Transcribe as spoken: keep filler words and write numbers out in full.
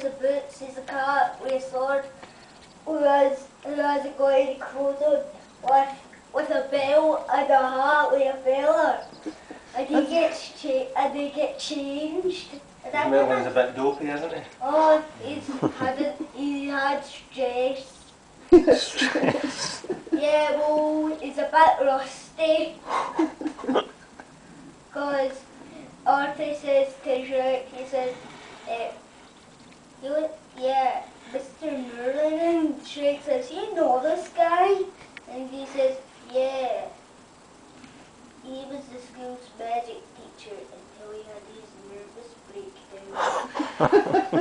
The boots is a cat with a sword who has, who has got any clothes on with, with a belt and a hat with a feather. And he gets cha and they get changed. Merlin's a bit dopey, isn't he? Oh, he's had a, he had stress. Stress. Yeah, well, he's a bit rusty. Because Arthur says to Shrek, he says, eh, you, yeah, Mister Merlin, and Shrek says, you know this guy? And he says, yeah. He was the school's magic teacher until he had his nervous breakdown.